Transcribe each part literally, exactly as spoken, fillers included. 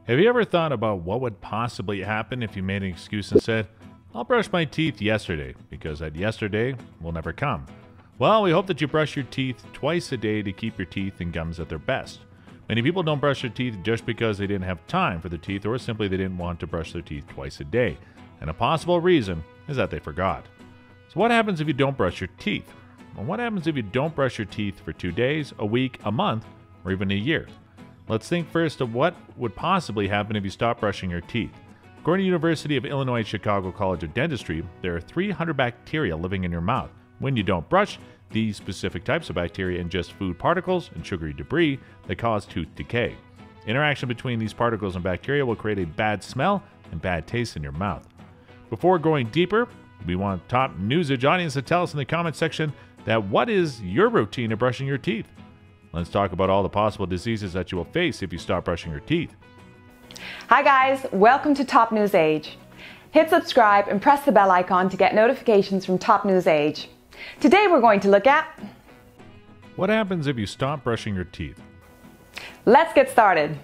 Have you ever thought about what would possibly happen if you made an excuse and said, I'll brush my teeth yesterday, because that yesterday will never come? Well, we hope that you brush your teeth twice a day to keep your teeth and gums at their best. Many people don't brush their teeth just because they didn't have time for their teeth or simply they didn't want to brush their teeth twice a day. And a possible reason is that they forgot. So what happens if you don't brush your teeth? Well, what happens if you don't brush your teeth for two days, a week, a month, or even a year? Let's think first of what would possibly happen if you stop brushing your teeth. According to the University of Illinois Chicago College of Dentistry, there are three hundred bacteria living in your mouth. When you don't brush, these specific types of bacteria ingest food particles and sugary debris that cause tooth decay. Interaction between these particles and bacteria will create a bad smell and bad taste in your mouth. Before going deeper, we want TopNewsage audience to tell us in the comment section that what is your routine of brushing your teeth? Let's talk about all the possible diseases that you will face if you stop brushing your teeth. Hi guys, welcome to TopNewsage. Hit subscribe and press the bell icon to get notifications from TopNewsage. Today we're going to look at... What happens if you stop brushing your teeth? Let's get started.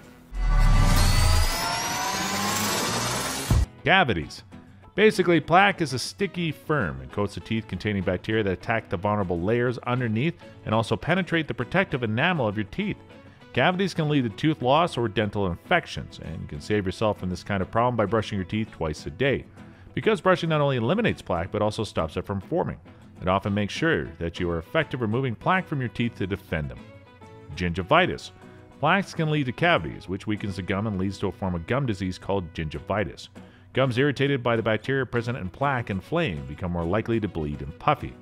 Cavities. Basically, plaque is a sticky film and coats the teeth containing bacteria that attack the vulnerable layers underneath and also penetrate the protective enamel of your teeth. Cavities can lead to tooth loss or dental infections, and you can save yourself from this kind of problem by brushing your teeth twice a day. Because brushing not only eliminates plaque but also stops it from forming. It often makes sure that you are effective removing plaque from your teeth to defend them. Gingivitis. Plaques can lead to cavities, which weakens the gum and leads to a form of gum disease called gingivitis. Gums irritated by the bacteria present in plaque and flame become more likely to bleed and puffy.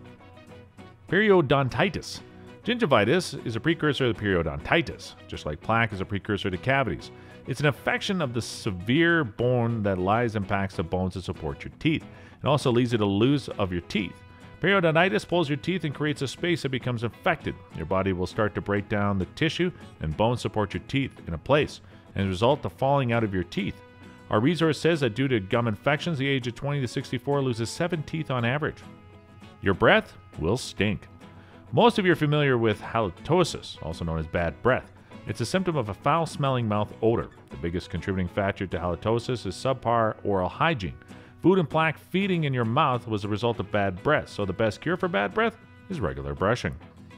Periodontitis. Gingivitis is a precursor to periodontitis, just like plaque is a precursor to cavities. It's an infection of the severe bone that lies and impacts the bones that support your teeth. It also leads to the loss of your teeth. Periodontitis pulls your teeth and creates a space that becomes infected. Your body will start to break down the tissue and bones support your teeth in a place, and as a result, the falling out of your teeth. Our resource says that due to gum infections, the age of twenty to sixty-four loses seven teeth on average. Your breath will stink. Most of you are familiar with halitosis, also known as bad breath. It's a symptom of a foul-smelling mouth odor. The biggest contributing factor to halitosis is subpar oral hygiene. Food and plaque feeding in your mouth was a result of bad breath, so the best cure for bad breath is regular brushing.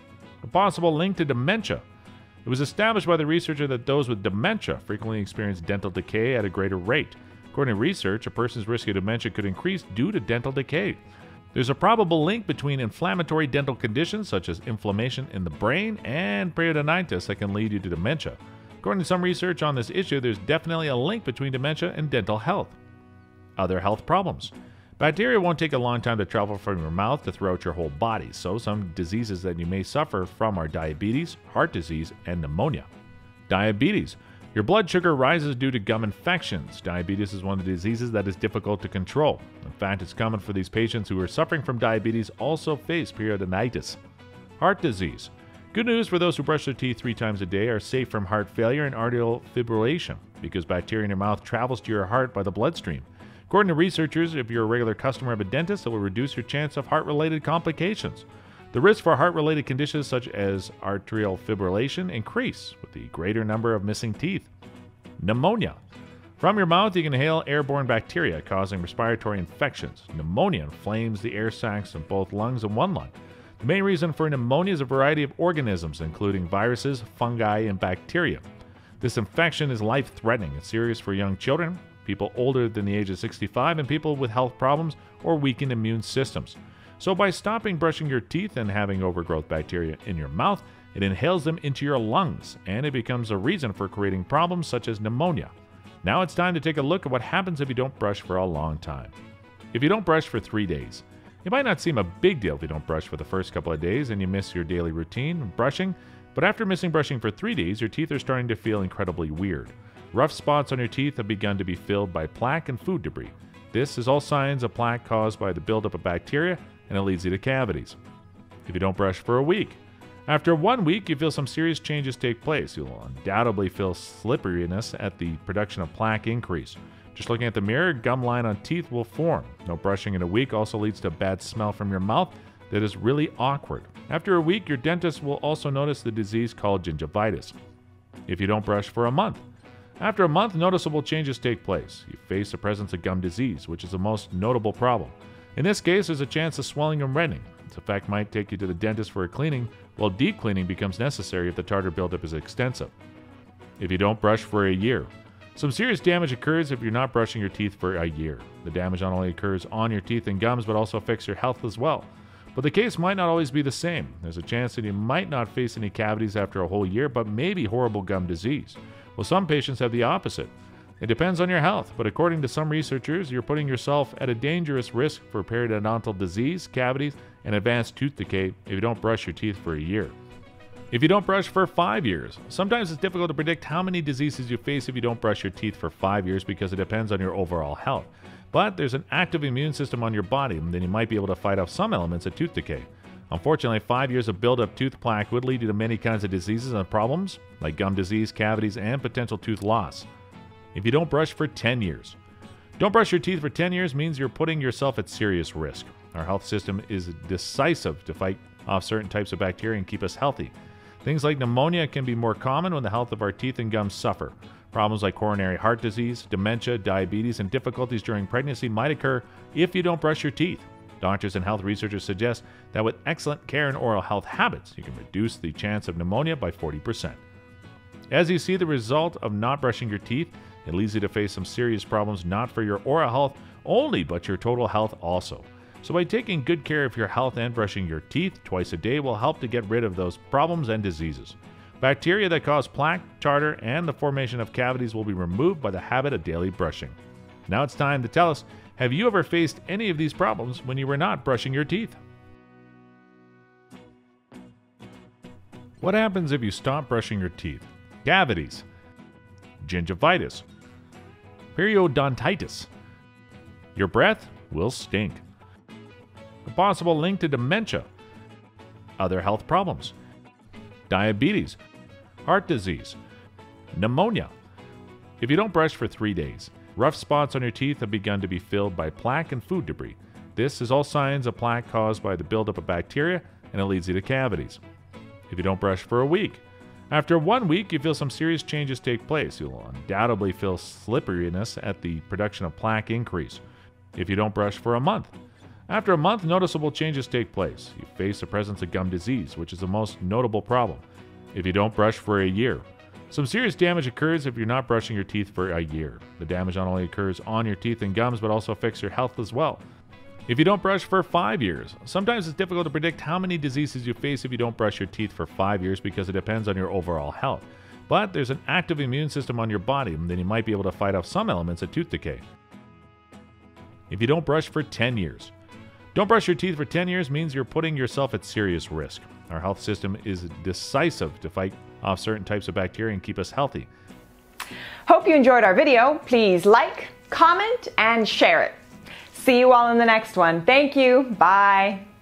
A possible link to dementia. It was established by the researcher that those with dementia frequently experience dental decay at a greater rate. According to research, a person's risk of dementia could increase due to dental decay. There's a probable link between inflammatory dental conditions such as inflammation in the brain and periodontitis that can lead you to dementia. According to some research on this issue, there's definitely a link between dementia and dental health. Other health problems. Bacteria won't take a long time to travel from your mouth to throughout your whole body, so some diseases that you may suffer from are diabetes, heart disease, and pneumonia. Diabetes. Your blood sugar rises due to gum infections. Diabetes is one of the diseases that is difficult to control. In fact, it's common for these patients who are suffering from diabetes also face periodontitis. Heart disease. Good news for those who brush their teeth three times a day are safe from heart failure and arterial fibrillation because bacteria in your mouth travels to your heart by the bloodstream. According to researchers, if you're a regular customer of a dentist, it will reduce your chance of heart-related complications. The risk for heart-related conditions such as arterial fibrillation increase with the greater number of missing teeth. Pneumonia. From your mouth, you can inhale airborne bacteria causing respiratory infections. Pneumonia inflames the air sacs in both lungs and one lung. The main reason for pneumonia is a variety of organisms, including viruses, fungi, and bacteria. This infection is life-threatening and serious for young children, people older than the age of sixty-five, and people with health problems or weakened immune systems. So by stopping brushing your teeth and having overgrowth bacteria in your mouth, it inhales them into your lungs, and it becomes a reason for creating problems such as pneumonia. Now it's time to take a look at what happens if you don't brush for a long time. If you don't brush for three days, it might not seem a big deal if you don't brush for the first couple of days and you miss your daily routine of brushing, but after missing brushing for three days, your teeth are starting to feel incredibly weird. Rough spots on your teeth have begun to be filled by plaque and food debris. This is all signs of plaque caused by the buildup of bacteria, and it leads you to cavities. If you don't brush for a week, after one week, you feel some serious changes take place. You'll undoubtedly feel slipperiness at the production of plaque increase. Just looking at the mirror, gum line on teeth will form. No brushing in a week also leads to a bad smell from your mouth that is really awkward. After a week, your dentist will also notice the disease called gingivitis. If you don't brush for a month, After a month, noticeable changes take place. You face the presence of gum disease, which is the most notable problem. In this case, there's a chance of swelling and reddening. This effect might take you to the dentist for a cleaning, while deep cleaning becomes necessary if the tartar buildup is extensive. If you don't brush for a year. Some serious damage occurs if you're not brushing your teeth for a year. The damage not only occurs on your teeth and gums, but also affects your health as well. But the case might not always be the same. There's a chance that you might not face any cavities after a whole year, but maybe horrible gum disease. Well, some patients have the opposite. It depends on your health, but according to some researchers, you're putting yourself at a dangerous risk for periodontal disease, cavities, and advanced tooth decay if you don't brush your teeth for a year. If you don't brush for five years, sometimes it's difficult to predict how many diseases you face if you don't brush your teeth for five years because it depends on your overall health. But there's an active immune system on your body, and then you might be able to fight off some elements of tooth decay. Unfortunately, five years of build-up tooth plaque would lead you to many kinds of diseases and problems, like gum disease, cavities, and potential tooth loss. If you don't brush for ten years. Don't brush your teeth for ten years means you're putting yourself at serious risk. Our health system is decisive to fight off certain types of bacteria and keep us healthy. Things like pneumonia can be more common when the health of our teeth and gums suffer. Problems like coronary heart disease, dementia, diabetes, and difficulties during pregnancy might occur if you don't brush your teeth. Doctors and health researchers suggest that with excellent care and oral health habits, you can reduce the chance of pneumonia by forty percent. As you see the result of not brushing your teeth, it leads you to face some serious problems not for your oral health only, but your total health also. So by taking good care of your health and brushing your teeth twice a day will help to get rid of those problems and diseases. Bacteria that cause plaque, tartar, and the formation of cavities will be removed by the habit of daily brushing. Now it's time to tell us, have you ever faced any of these problems when you were not brushing your teeth? What happens if you stop brushing your teeth? Cavities, gingivitis, periodontitis. Your breath will stink. A possible link to dementia, other health problems, diabetes, heart disease, pneumonia. If you don't brush for three days, rough spots on your teeth have begun to be filled by plaque and food debris. This is all signs of plaque caused by the buildup of bacteria, and it leads you to cavities. If you don't brush for a week, after one week you feel some serious changes take place. You'll undoubtedly feel slipperiness at the production of plaque increase. If you don't brush for a month, after a month, noticeable changes take place. You face the presence of gum disease, which is the most notable problem. If you don't brush for a year. Some serious damage occurs if you're not brushing your teeth for a year. The damage not only occurs on your teeth and gums, but also affects your health as well. If you don't brush for five years. Sometimes it's difficult to predict how many diseases you face if you don't brush your teeth for five years because it depends on your overall health. But there's an active immune system on your body, and then you might be able to fight off some elements of tooth decay. If you don't brush for ten years. Don't brush your teeth for ten years means you're putting yourself at serious risk. Our health system is decisive to fight off certain types of bacteria and keep us healthy. Hope you enjoyed our video. Please like, comment, and share it. See you all in the next one. Thank you. Bye.